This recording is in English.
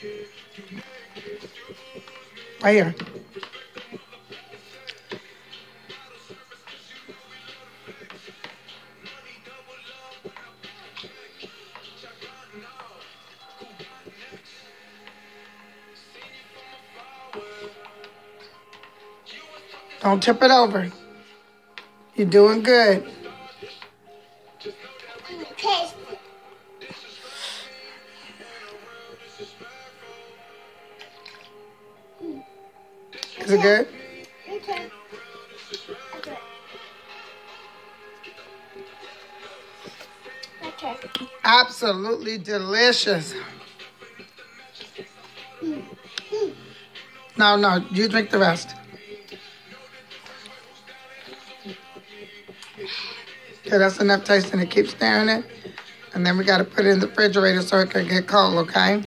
Right here. Don't tip it over. You're doing good. Taste. Is it good? Okay. Okay. Absolutely delicious. No, you drink the rest. Okay, that's enough taste and it keeps stirring it. And then we got to put it in the refrigerator so it can get cold, okay?